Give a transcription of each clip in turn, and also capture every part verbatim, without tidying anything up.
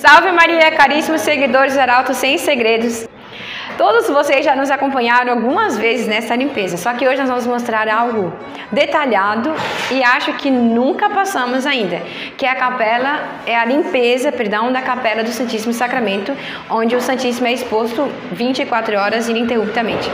Salve Maria, caríssimos seguidores do Arauto Sem Segredos. Todos vocês já nos acompanharam algumas vezes nessa limpeza, só que hoje nós vamos mostrar algo detalhado e acho que nunca passamos ainda, que é a capela, é a limpeza, perdão, da capela do Santíssimo Sacramento, onde o Santíssimo é exposto vinte e quatro horas ininterruptamente.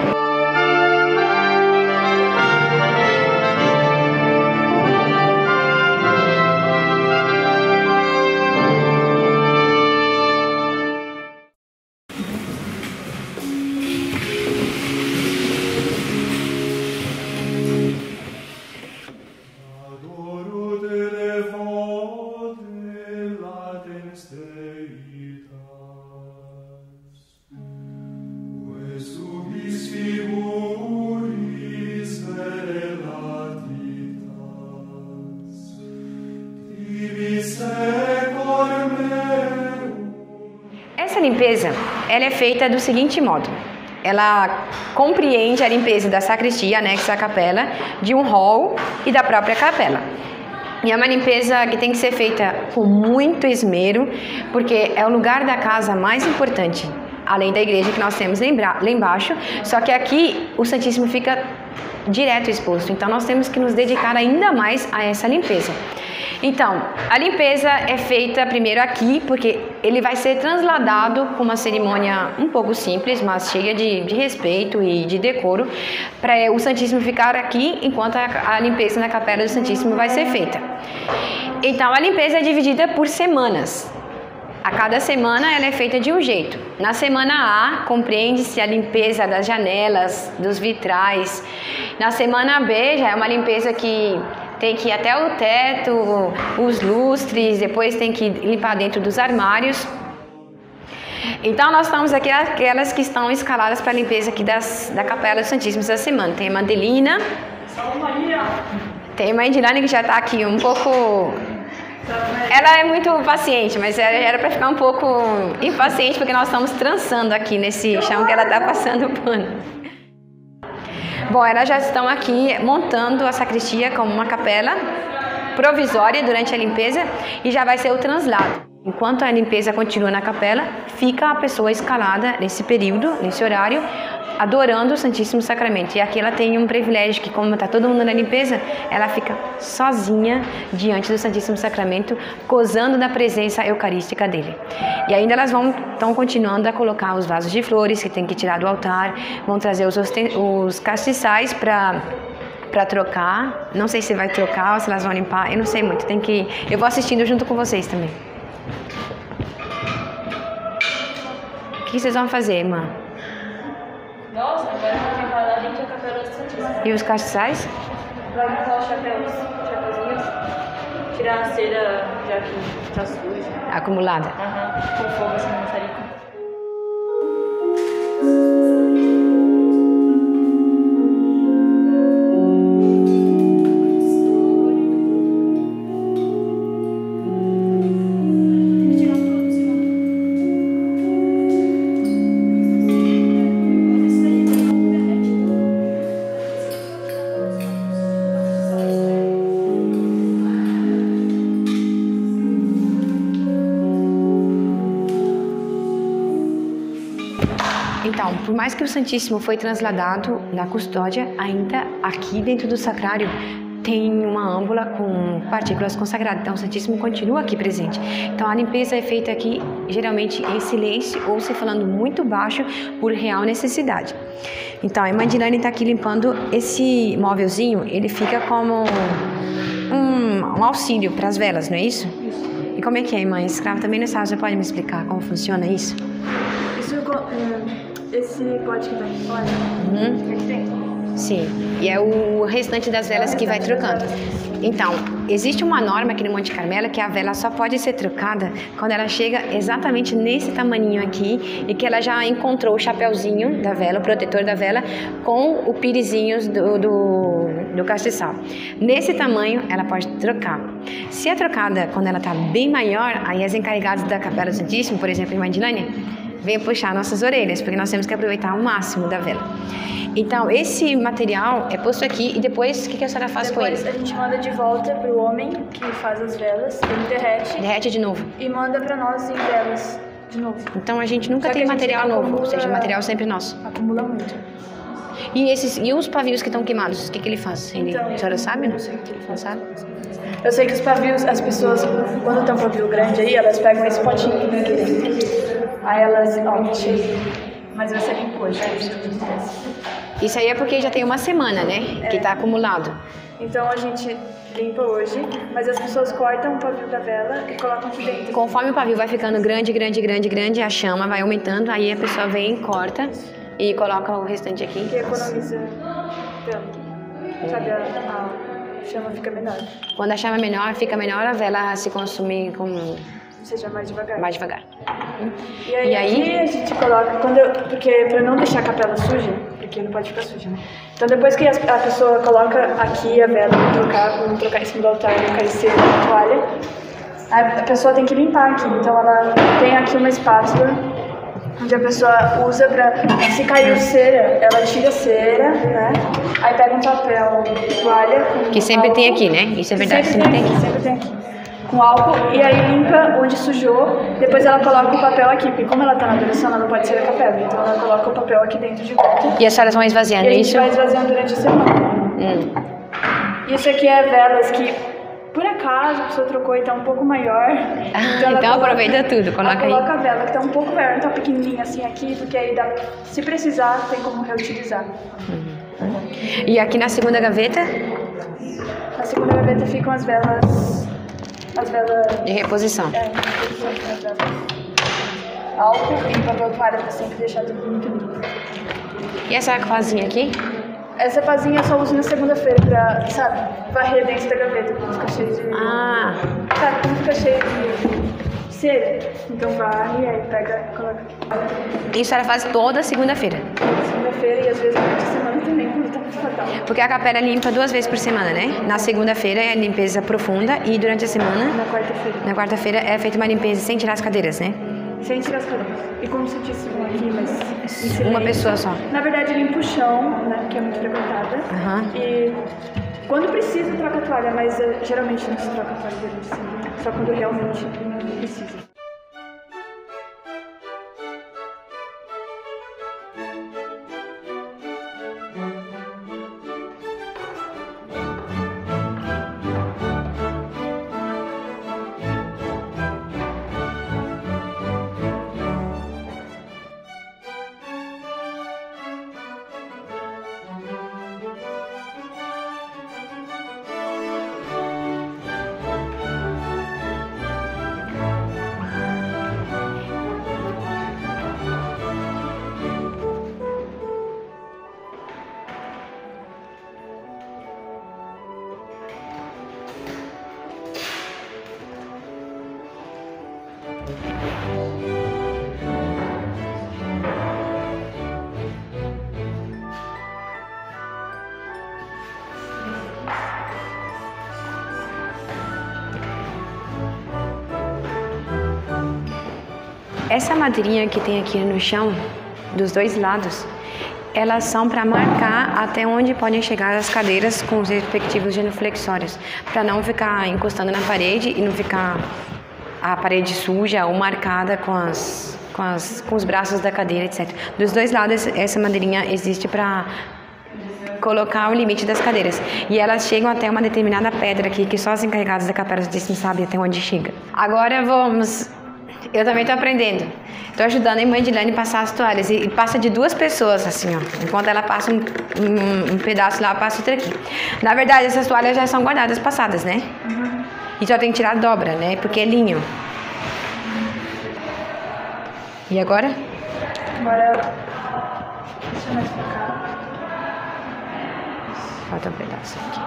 Essa limpeza, ela é feita do seguinte modo: ela compreende a limpeza da sacristia, anexa à capela, de um hall e da própria capela. E é uma limpeza que tem que ser feita com muito esmero, porque é o lugar da casa mais importante, além da igreja que nós temos lá embaixo, só que aqui o Santíssimo fica direto exposto, então nós temos que nos dedicar ainda mais a essa limpeza. Então, a limpeza é feita primeiro aqui, porque ele vai ser transladado com uma cerimônia um pouco simples, mas cheia de, de respeito e de decoro, para o Santíssimo ficar aqui enquanto a, a limpeza na capela do Santíssimo vai ser feita. Então, a limpeza é dividida por semanas. A cada semana ela é feita de um jeito. Na semana A, compreende-se a limpeza das janelas, dos vitrais. Na semana B, já é uma limpeza que tem que ir até o teto, os lustres, depois tem que limpar dentro dos armários. Então, nós estamos aqui aquelas que estão escaladas para a limpeza aqui das, da Capela do Santíssimo essa semana. Tem a Mandelina. Salve Maria! Tem a Mãe Dilane que já está aqui um pouco... Ela é muito paciente, mas era para ficar um pouco impaciente porque nós estamos trançando aqui nesse chão que ela está passando o pano. Bom, elas já estão aqui montando a sacristia como uma capela provisória durante a limpeza e já vai ser o translado. Enquanto a limpeza continua na capela, fica a pessoa escalada nesse período, nesse horário, adorando o Santíssimo Sacramento. E aqui ela tem um privilégio que, como está todo mundo na limpeza, ela fica sozinha diante do Santíssimo Sacramento, gozando da presença eucarística dele. E ainda elas vão estão continuando a colocar os vasos de flores que tem que tirar do altar, vão trazer os, os castiçais para para trocar. Não sei se vai trocar ou se elas vão limpar, eu não sei muito. Tem que eu vou assistindo junto com vocês também. O que vocês vão fazer, irmã? Nossa, agora eu vou limpar lá dentro da capela do Santíssimo. E os castiçais? Vai limpar os chapéus, chapéuzinhos, tirar a cera já que tá suja. Acumulada? Aham, com fogo assim no maçarico. Então, por mais que o Santíssimo foi transladado na custódia, ainda aqui dentro do sacrário tem uma âmbula com partículas consagradas. Então, o Santíssimo continua aqui presente. Então, a limpeza é feita aqui, geralmente em silêncio ou se falando muito baixo por real necessidade. Então, a Irmã Dilane está aqui limpando esse móvelzinho, ele fica como um, um auxílio para as velas, não é isso? E como é que é, irmã? Escrava também não sabe, você pode me explicar como funciona isso? Isso é... Esse pote que tá aqui fora, uhum. Aqui dentro. Sim, e é o restante das velas que vai trocando. Então, existe uma norma aqui no Monte Carmelo que a vela só pode ser trocada quando ela chega exatamente nesse tamaninho aqui e que ela já encontrou o chapéuzinho da vela, o protetor da vela, com o pirizinho do, do, do castiçal. Nesse tamanho, ela pode trocar. Se é trocada quando ela está bem maior, aí as encarregadas da Capela do Santíssimo, por exemplo, a Irmã Dilane, vem puxar nossas orelhas, porque nós temos que aproveitar o máximo da vela. Então, esse material é posto aqui e depois, o que, que a senhora faz Depois com ele? a gente manda de volta pro homem que faz as velas, ele derrete Derrete de novo. e manda pra nós em velas de novo. Então, a gente nunca Só que tem a gente material novo, acumula- ou seja, o material sempre nosso. Acumula muito. E, esses, e os pavios que estão queimados, o que, que ele faz? Ele, Então, a senhora sabe? eu Não sei o que ele Não faz. sabe? Eu sei que os pavios, as pessoas, quando tem um pavio grande aí, elas pegam esse potinho aqui dentro. Aí elas, ó, cheio. Mas vai ser limpo hoje. Isso aí é porque já tem uma semana, né? Que tá acumulado. Então a gente limpa hoje, mas as pessoas cortam o pavio da vela e colocam aqui dentro. Conforme o pavio vai ficando grande, grande, grande, grande, a chama vai aumentando, aí a pessoa vem, corta e coloca o restante aqui. Que economiza tempo. Sabe, a, a chama fica menor. Quando a chama é menor, fica melhor a vela se consumir com Seja mais devagar. mais devagar. E aí, E aí? aqui a gente coloca, quando eu, porque pra não deixar a capela suja, porque não pode ficar suja, né? Então depois que a, a pessoa coloca aqui a vela, vou trocar, vou trocar em cima do altar, vou cair cera na toalha, a, a pessoa tem que limpar aqui. Então ela tem aqui uma espátula, onde a pessoa usa pra, se caiu cera, ela tira a cera, né? Aí pega um papel, toalha, com Que sempre tem álcool. aqui, né? Isso é verdade, Sempre, sempre tem tem aqui. aqui, sempre tem aqui. Com álcool, e aí limpa onde sujou, depois ela coloca o papel aqui, porque como ela tá na adoração, ela não pode ser a capela, então ela coloca o papel aqui dentro de volta. E as senhoras vão esvaziando E a gente isso? vai esvaziando durante a semana. Hum. Isso aqui é velas que, por acaso, a pessoa trocou e tá um pouco maior. Ah, ela então aproveita tudo, ela coloca aí. coloca a vela que tá um pouco maior, não tá pequenininha assim aqui, porque aí dá, se precisar, tem como reutilizar. E aqui na segunda gaveta, Na segunda gaveta ficam as velas... As velas... de reposição. É, as velas. Álcool e papel toalha pra sempre deixar tudo muito limpo. E essa pazinha aqui? Essa pazinha eu só uso na segunda-feira pra, sabe, varrer dentro da gaveta, quando fica cheio de... Ah, Sabe, quando fica cheio de cera. Então varre, aí pega e coloca aqui. isso ela faz toda segunda-feira. Segunda-feira e às vezes durante a semana também, quando tá muito fatal. Porque a capela limpa duas vezes por semana, né? Na segunda-feira é a limpeza profunda e durante a semana, Na quarta-feira. na quarta-feira, é feita uma limpeza sem tirar as cadeiras, né? Sem tirar as cadeiras. E como você disse um aqui, mas... em silêncio. Uma pessoa só. Na verdade, limpa o chão, né, que é muito frequentada. Aham. E quando precisa, troca a toalha, mas eh, geralmente não se troca a toalha durante a semana. Só quando realmente precisa. Essa madeirinha que tem aqui no chão, dos dois lados, elas são para marcar até onde podem chegar as cadeiras com os respectivos genuflexórios, para não ficar encostando na parede e não ficar a parede suja ou marcada com, as, com, as, com os braços da cadeira, etcétera. Dos dois lados, essa madeirinha existe para colocar o limite das cadeiras. E elas chegam até uma determinada pedra aqui, que só os encarregados da capela dizem sabem até onde chega. Agora vamos... Eu também estou aprendendo. Estou ajudando a irmã Edilane a passar as toalhas. E passa de duas pessoas, assim, ó. Enquanto ela passa um, um, um pedaço lá, passa outra aqui. Na verdade, essas toalhas já são guardadas, passadas, né? Uhum. E só tem que tirar a dobra, né? Porque é linho. E agora? Agora, deixa eu mais pra cá. Falta um pedaço aqui.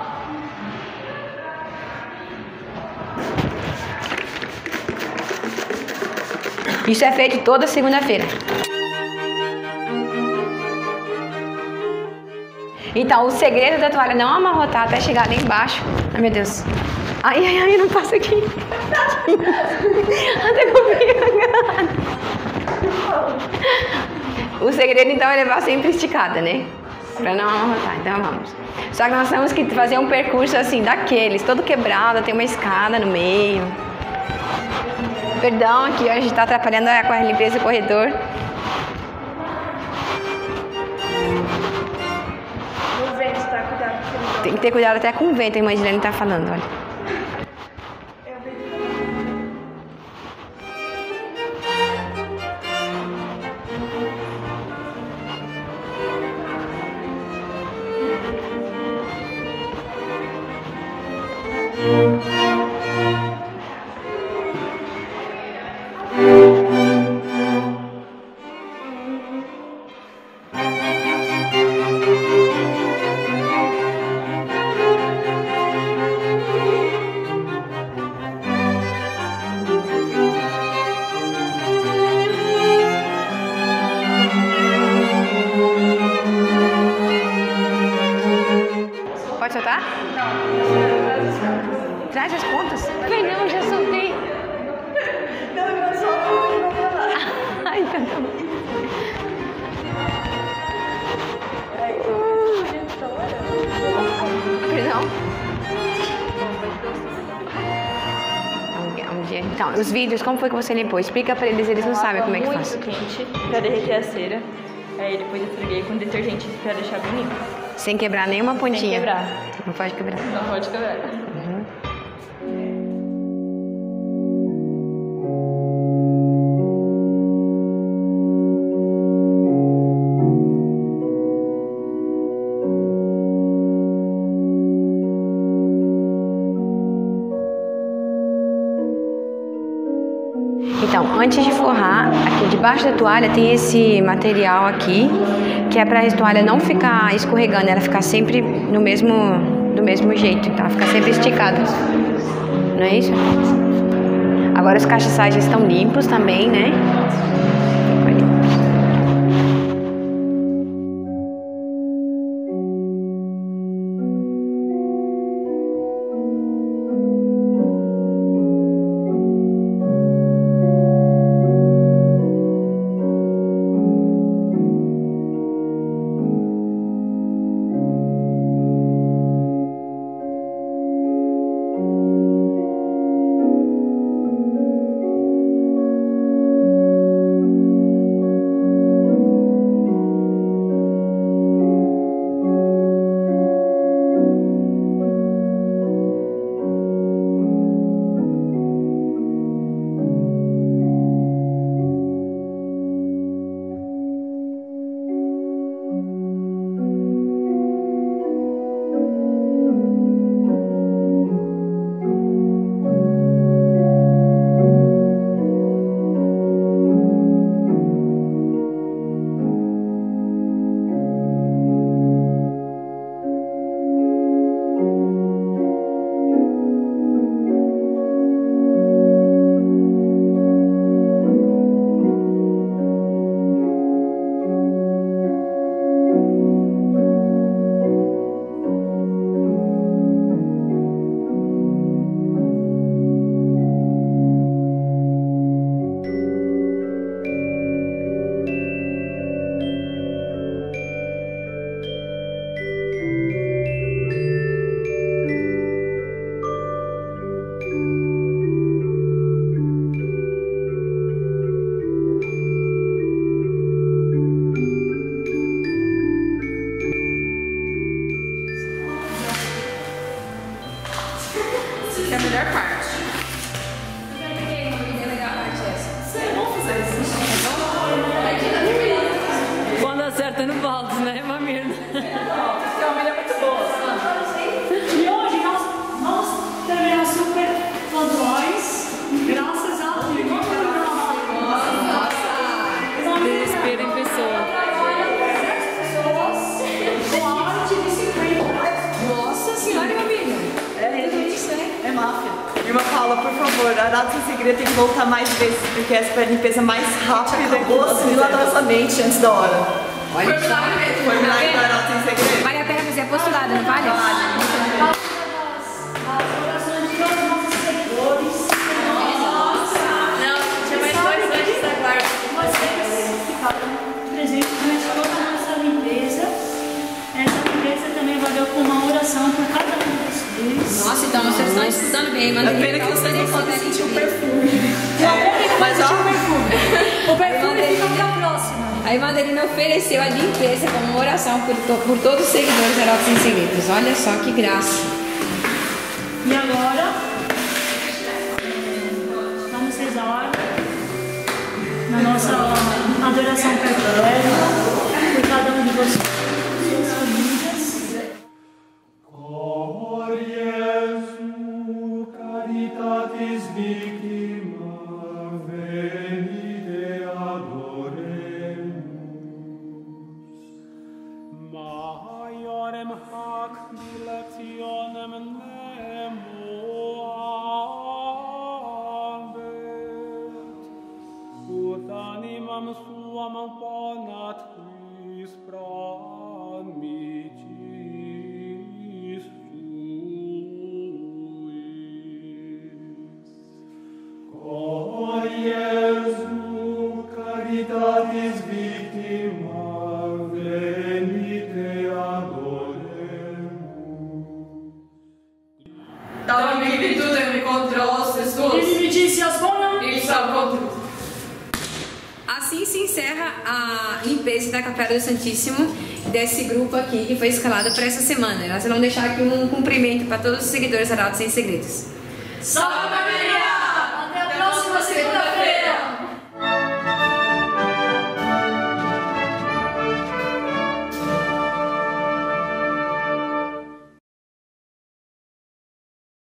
Isso é feito toda segunda-feira. Então, o segredo da toalha não amarrotar até chegar lá embaixo. Ai, meu Deus. Ai, ai, ai, não passa aqui. Até que eu fiquei agarrada. O segredo então é levar sempre esticada, né? Pra não amarrotar, então vamos. Só que nós temos que fazer um percurso assim, daqueles, todo quebrado, tem uma escada no meio. Perdão, aqui a gente tá atrapalhando a limpeza do corredor. O vento, tá? Cuidado. Tem que ter cuidado até com o vento, a irmã Dilene tá falando, olha. Pode soltar? Não. Traz as pontas. Ai, não, já soltei. Não, não solta, não vai lá. Ai, então tá bom. Perdão? Um dia. Então, os vídeos, como foi que você limpou? Explica pra eles, eles não sabem como é que faz. Muito quente pra derreter a cera. Aí depois eu esfreguei com detergente pra deixar bem limpo. Sem quebrar nenhuma pontinha. Sem quebrar. Não pode quebrar. Não pode quebrar. Uhum. Então, antes de forrar, aqui debaixo da toalha tem esse material aqui, que é para a toalha não ficar escorregando, ela ficar sempre no mesmo, do mesmo jeito, então ela fica sempre esticada. Não é isso? Agora os castiçais já estão limpos também, né? Que é a melhor parte. Quando acerta no balde, né, Mamir? Essa família é muito boa. E hoje nós, nós teremos super fodões, graças a Deus. Desespero em pessoa. Nossa senhora, família. É isso, hein? É máfia. Irmã Paula, por favor, a Arauto Sem Segredo tem que voltar mais vezes, porque essa foi a limpeza mais rápida e boa milagrosamente antes da hora. Olha só. Foi o milagre da Arauto Sem Segredo. Vale a pena fazer a posturada, não vale? As orações de todos os nossos seguidores. Não, tinha mais dois antes da guarda. escutando bem, mas É pena que vocês não podem sentir o perfume. Mas ó, o perfume Irmã fica Adelina- pra próxima. A irmã Adelina ofereceu a limpeza como uma oração por, to- por todos os seguidores da Arautos Sem Segredos. Olha só que graça. E agora, vamos rezar na nossa adoração perpétua por cada um de vocês, suas famílias. Cor Iesu, caritatis victima, venite adoremus. Maiorem hac dilectionem nemo habet, ut animam suam ponat quis pramicis suis. Cor Iesu, caritatis victima, venite adoremus. Dava-me virtude me contra Jesus. Ele me disse as bonas. Ele sabe contra. Assim se encerra a limpeza da Capela do Santíssimo desse grupo aqui que foi escalado para essa semana. Nós vamos deixar aqui um cumprimento para todos os seguidores da Arautos Sem Segredos. Salve!